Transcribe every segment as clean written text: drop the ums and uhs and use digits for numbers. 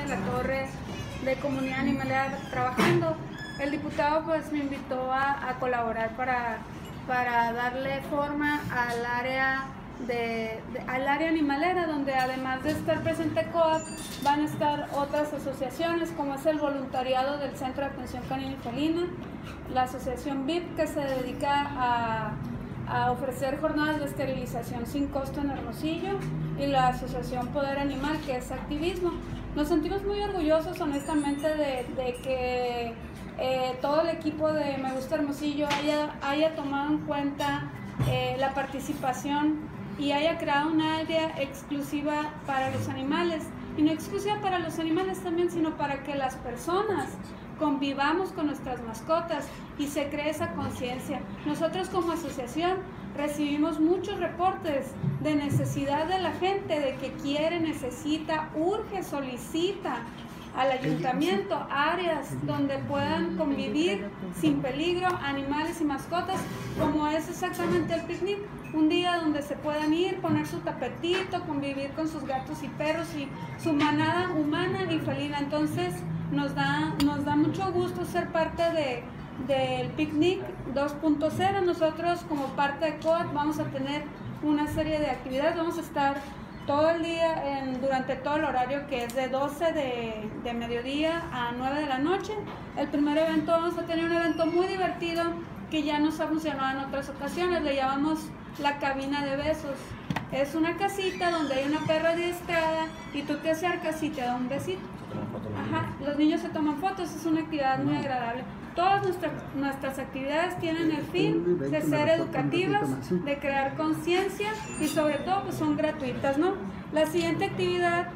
de la Torre de Comunidad Animalera trabajando, el diputado pues me invitó a colaborar para darle forma al área animalera, donde además de estar presente COAP, van a estar otras asociaciones, como es el voluntariado del Centro de Atención Canina y Felina, la asociación VIP, que se dedica a ofrecer jornadas de esterilización sin costo en Hermosillo, y la asociación Poder Animal, que es activismo. Nos sentimos muy orgullosos, honestamente, de que todo el equipo de Me Gusta Hermosillo haya tomado en cuenta la participación y haya creado un área exclusiva para los animales, y no exclusiva para los animales también, sino para que las personas convivamos con nuestras mascotas y se cree esa conciencia. Nosotros como asociación recibimos muchos reportes de necesidad de la gente, de que quiere, necesita, urge, solicita al ayuntamiento áreas donde puedan convivir sin peligro animales y mascotas, como es exactamente el picnic, un día donde se puedan ir, poner su tapetito, convivir con sus gatos y perros y su manada humana y felina. Entonces nos da mucho gusto ser parte del picnic 2.0. Nosotros como parte de COAP vamos a tener una serie de actividades, vamos a estar todo el día, durante todo el horario, que es de 12 de mediodía a 9 de la noche. El primer evento, vamos a tener un evento muy divertido que ya nos ha funcionado en otras ocasiones, le llamamos la cabina de besos. Es una casita donde hay una perra adiestrada y tú te acercas y te da un besito. Ajá, los niños se toman fotos, es una actividad muy agradable. Todas nuestras actividades tienen el fin de ser educativas, de crear conciencia y sobre todo pues son gratuitas, ¿no? La siguiente actividad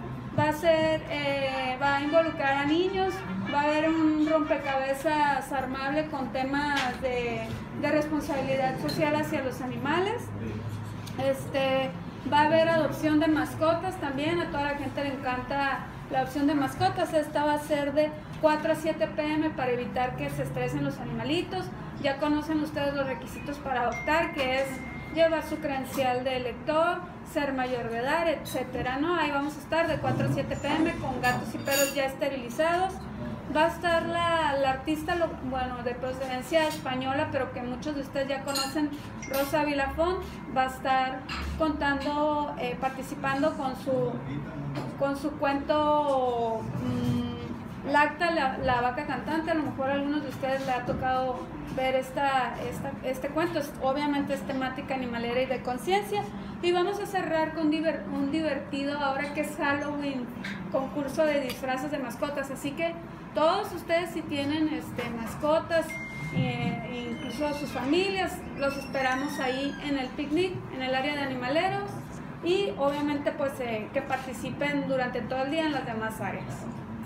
va a involucrar a niños, va a haber un rompecabezas armable con temas de responsabilidad social hacia los animales. Va a haber adopción de mascotas también, a toda la gente le encanta la adopción de mascotas. Esta va a ser de 4 a 7 p.m. para evitar que se estresen los animalitos. Ya conocen ustedes los requisitos para adoptar, que es llevar su credencial de elector, ser mayor de edad, etcétera, ¿no? Ahí vamos a estar de 4 a 7 p.m. con gatos y perros ya esterilizados. Va a estar la artista, de procedencia española, pero que muchos de ustedes ya conocen, Rosa Vilafón. Va a estar contando, participando con su cuento Lacta, la vaca cantante. A lo mejor a algunos de ustedes le ha tocado ver este cuento. Obviamente es temática animalera y de conciencia. Y vamos a cerrar con un divertido, ahora que es Halloween, concurso de disfraces de mascotas. Así que todos ustedes, si tienen mascotas, incluso sus familias, los esperamos ahí en el picnic, en el área de animaleros, y obviamente pues que participen durante todo el día en las demás áreas.